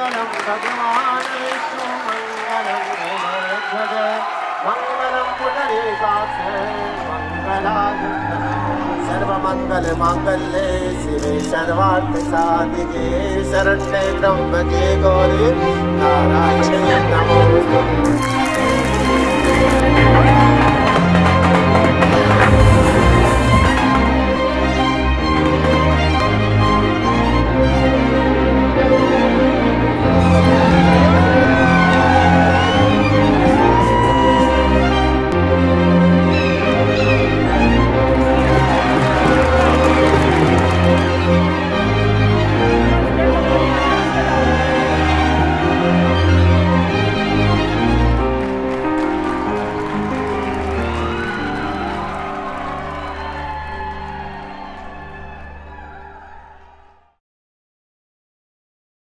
भगवान् विष्णु मङ्गलं गणेशध्वज मङ्गलं पुण्डरीकाक्ष मङ्गलाय सर्वमङ्गलमाङ्गल्ये शिवे सर्वार्थसाधिके शरण्ये त्र्यम्बके गौरी नारायणे नमोस्तुते।